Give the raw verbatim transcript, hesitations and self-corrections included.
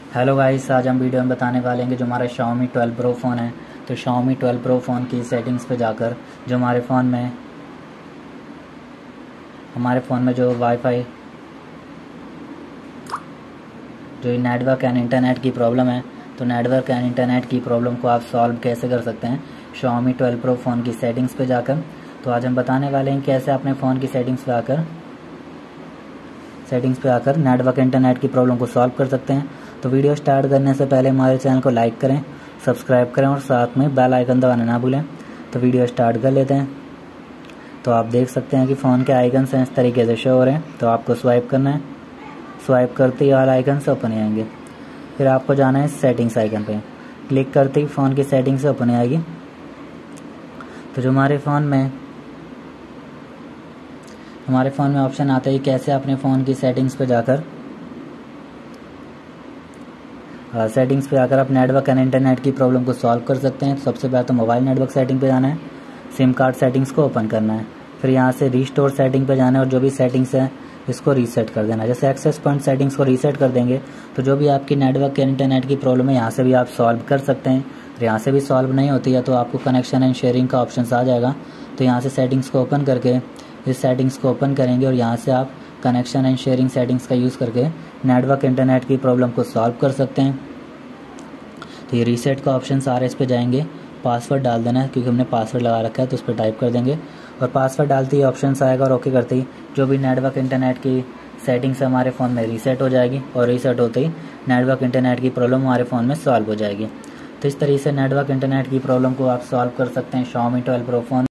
Hello guys, आज हम video में बताने वाले हैं कि जो हमारा Xiaomi ट्वेल्व प्रो फ़ोन है, तो Xiaomi ट्वेल्व प्रो फ़ोन की सेटिंग्स पे जाकर जो हमारे फ़ोन में हमारे फ़ोन में जो वाईफाई जो नेटवर्क एंड इंटरनेट की प्रॉब्लम है, तो नेटवर्क एंड इंटरनेट की प्रॉब्लम को आप सॉल्व कैसे कर सकते हैं Xiaomi ट्वेल्व प्रो फ़ोन की सेटिंग्स पे जाकर। तो आज हम बताने वाले हैं कैसे अपने फ़ोन की सेटिंग्स पे आकर सेटिंग्स पे आकर नेटवर्क इंटरनेट की प्रॉब्लम को सॉल्व कर सकते हैं। तो वीडियो स्टार्ट करने से पहले हमारे चैनल को लाइक करें, सब्सक्राइब करें और साथ में बेल आइकन दबाना ना भूलें। तो वीडियो स्टार्ट कर लेते हैं। तो आप देख सकते हैं कि फ़ोन के आइकन्स हैं इस तरीके से शो हो रहे हैं। तो आपको स्वाइप करना है, स्वाइप करते ही ऑल आइकन्स ओपन आएंगे। फिर आपको जाना है सेटिंग्स आइकन पे, क्लिक करते ही फ़ोन की सेटिंग्स ओपन आएगी। तो जो हमारे फ़ोन में हमारे फ़ोन में ऑप्शन आता है कैसे अपने फ़ोन की सेटिंग्स पे जाकर सेटिंग्स पे आकर आप नेटवर्क एंड इंटरनेट की प्रॉब्लम को सॉल्व कर सकते हैं। तो सबसे पहले तो मोबाइल नेटवर्क सेटिंग पे जाना है, सिम कार्ड सेटिंग्स को ओपन करना है, फिर यहाँ से रीस्टोर सेटिंग पे जाना है और जो भी सेटिंग्स है इसको रीसेट कर देना है। जैसे एक्सेस पॉइंट सेटिंग्स को रीसेट कर देंगे तो जो भी आपकी नेटवर्क एंड इंटरनेट की प्रॉब्लम है यहाँ से भी आप सॉल्व कर सकते हैं। और यहाँ से भी सॉल्व नहीं होती है तो आपको कनेक्शन एंड शेयरिंग का ऑप्शन आ जाएगा। तो यहाँ से सेटिंग्स को ओपन करके इस सेटिंग्स को ओपन करेंगे और यहाँ से आप कनेक्शन एंड शेयरिंग सेटिंग्स का यूज़ करके नेटवर्क इंटरनेट की प्रॉब्लम को सॉल्व कर सकते हैं। तो ये रीसेट का ऑप्शन सारे इस पे जाएंगे, पासवर्ड डाल देना है क्योंकि हमने पासवर्ड लगा रखा है तो उस पर टाइप कर देंगे और पासवर्ड डालते ही ऑप्शन आएगा और ओके करते ही जो भी नेटवर्क इंटरनेट की सेटिंग्स हमारे फ़ोन में रीसेट हो जाएगी और रीसेट होते ही नेटवर्क इंटरनेट की प्रॉब्लम हमारे फ़ोन में सॉल्व हो जाएगी। तो इस तरीके से नेटवर्क इंटरनेट की प्रॉब्लम को आप सॉल्व कर सकते हैं Xiaomi ट्वेल्व प्रो फ़ोन